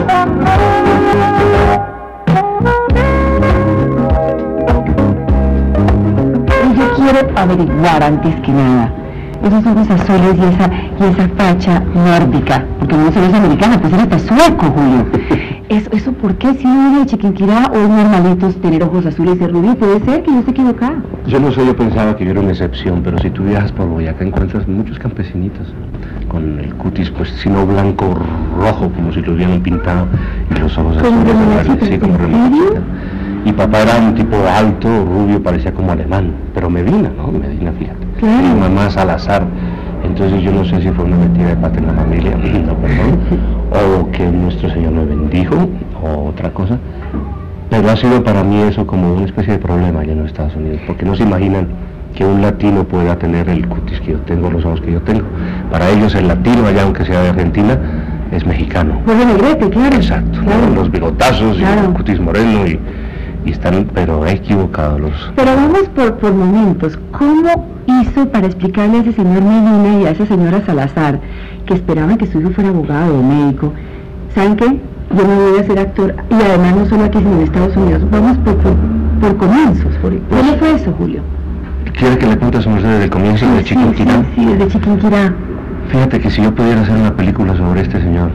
Yo quiero averiguar antes que nada esos ojos azules y esa facha nórdica, porque no solo es americana, pues él está sueco, Julio. ¿Eso por qué? Si uno viene de Chiquinquirá o es normalito tener ojos azules y rubio, puede ser que yo esté equivocada. Yo no sé, yo pensaba que yo era una excepción, pero si tú viajas por Boyacá encuentras muchos campesinitos con el cutis, pues si no blanco, rojo, como si lo hubieran pintado, y los ojos azules, sí, como relojitos. Y papá era un tipo alto, rubio, parecía como alemán, pero Medina, ¿no? Medina, fíjate. Claro. Y mamá Salazar. Entonces yo no sé si fue una metida de pata en la familia, no, perdón, o que nuestro Señor me bendijo, o otra cosa. Pero ha sido para mí eso como una especie de problema allá en los Estados Unidos, porque no se imaginan que un latino pueda tener el cutis que yo tengo, los ojos que yo tengo. Para ellos el latino allá, aunque sea de Argentina, es mexicano. Por el negrete, claro. Exacto, claro. ¿no? Los bigotazos y el cutis moreno y están, pero equivocados los... Pero vamos por momentos. ¿Cómo hizo para explicarle a ese señor Medina y a esa señora Salazar, que esperaban que su hijo fuera abogado o médico? ¿Saben qué? Yo me voy a ser actor, y además no solo aquí, sino en Estados Unidos. Vamos por comienzos. ¿Cómo fue eso, Julio? ¿Quiere que le cuente a su merced desde el comienzo de Chiquinquirá? Sí, desde Chiquinquirá. Fíjate que si yo pudiera hacer una película sobre este señor,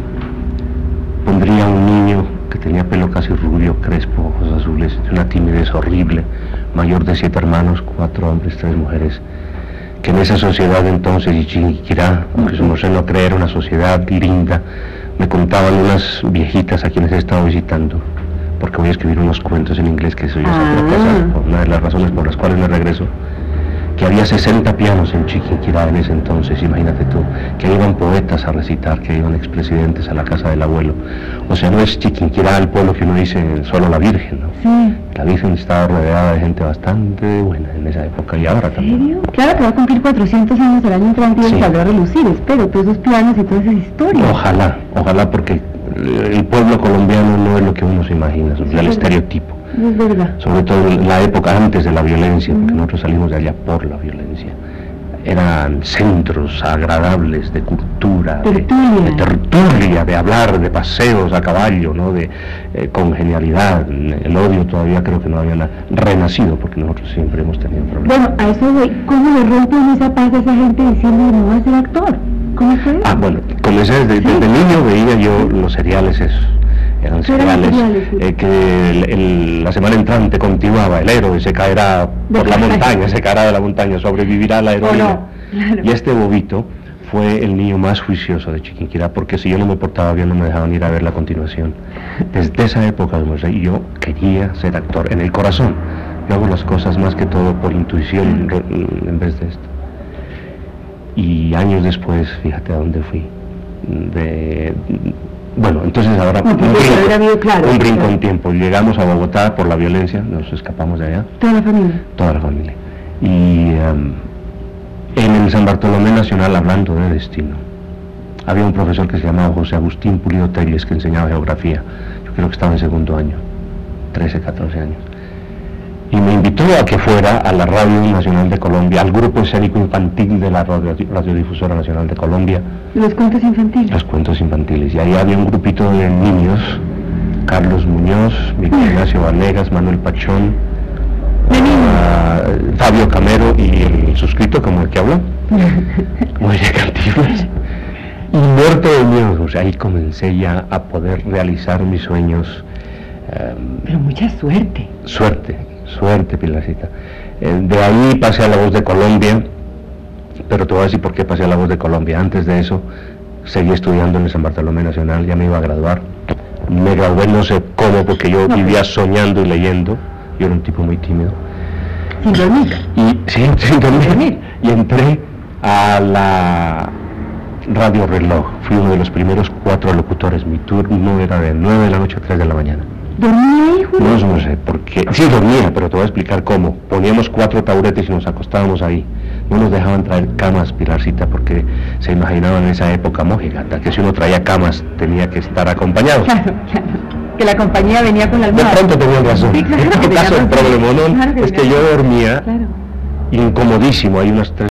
pondría a un niño que tenía pelo casi rubio, crespo, ojos azules, de una timidez horrible, mayor de 7 hermanos, 4 hombres, 3 mujeres, que en esa sociedad entonces, y Chiquinquirá, aunque su merced no cree, era una sociedad linda. Me contaban unas viejitas a quienes he estado visitando, porque voy a escribir unos cuentos en inglés, que eso ya es otra cosa, una de las razones por las cuales me regreso, que había 60 pianos en Chiquinquirá en ese entonces, imagínate tú, que iban poetas a recitar, que iban expresidentes a la casa del abuelo. O sea, no es Chiquinquirá el pueblo que uno dice solo la Virgen, ¿no? Sí. La Virgen estaba rodeada de gente bastante buena en esa época y ahora también. ¿En serio? Claro que va a cumplir 400 años el año entrante y saldrá a relucir, espero, todos esos pianos y todas esas historias. Ojalá, porque el pueblo colombiano no es lo que uno se imagina, o sea, el estereotipo. Es verdad. Sobre todo en la época antes de la violencia, porque nosotros salimos de allá por la violencia. Eran centros agradables de cultura, de tertulia, de hablar, de paseos a caballo, ¿no? Con genialidad. El odio todavía creo que no había renacido, porque nosotros siempre hemos tenido problemas. Bueno, a eso voy. ¿Cómo le rompen esa paz a esa gente diciendo no va a ser actor? ¿Cómo fue? Bueno, comencé desde niño, veía yo los seriales esos. Eran seriales que la semana entrante continuaba, el héroe se caerá por la montaña, se caerá de la montaña, sobrevivirá la heroína. Claro. Y este bobito fue el niño más juicioso de Chiquinquirá, porque si yo no me portaba bien no me dejaban ir a ver la continuación. Desde esa época, yo quería ser actor, en el corazón. Yo hago las cosas más que todo por intuición en vez de esto. Y años después, fíjate a dónde fui. Bueno, entonces ahora un brinco en tiempo. Llegamos a Bogotá por la violencia, nos escapamos de allá. ¿Toda la familia? Toda la familia. Y en el San Bartolomé Nacional, hablando de destino, había un profesor que se llamaba José Agustín Pulido Telles, que enseñaba geografía. Yo creo que estaba en segundo año, 13, 14 años. Y me invitó a que fuera a la Radio Nacional de Colombia, al grupo escénico infantil de la Radiodifusora Nacional de Colombia. ¿Los cuentos infantiles? Los cuentos infantiles. Y ahí había un grupito de niños, Carlos Muñoz, Miguel Ignacio Vanegas, Manuel Pachón, Fabio Camero y el suscrito, como el que habló, Moisés Cantinflas. Y muerto de miedo, o sea, ahí comencé ya a poder realizar mis sueños. Pero mucha suerte. Suerte, Pilarcita. De ahí pasé a La Voz de Colombia, pero te voy a decir por qué pasé a La Voz de Colombia. Antes de eso, seguí estudiando en el San Bartolomé Nacional, ya me iba a graduar. Me gradué no sé cómo, porque yo vivía soñando y leyendo. Yo era un tipo muy tímido. ¿Sin dormir? Sin dormir. Y entré a la Radio Reloj. Fui uno de los primeros 4 locutores. Mi turno era de 9 de la noche a 3 de la mañana. ¿Dormía ahí, Julio? No sé por qué. Sí, dormía, pero te voy a explicar cómo. Poníamos 4 taburetes y nos acostábamos ahí. No nos dejaban traer camas, Pilarcita, porque se imaginaban en esa época mojigata, que si uno traía camas tenía que estar acompañado. Claro. Que la compañía venía con la almohada. De pronto tenían razón. Sí, claro, en todo caso, el problema claro es que yo dormía incomodísimo. Hay unas 3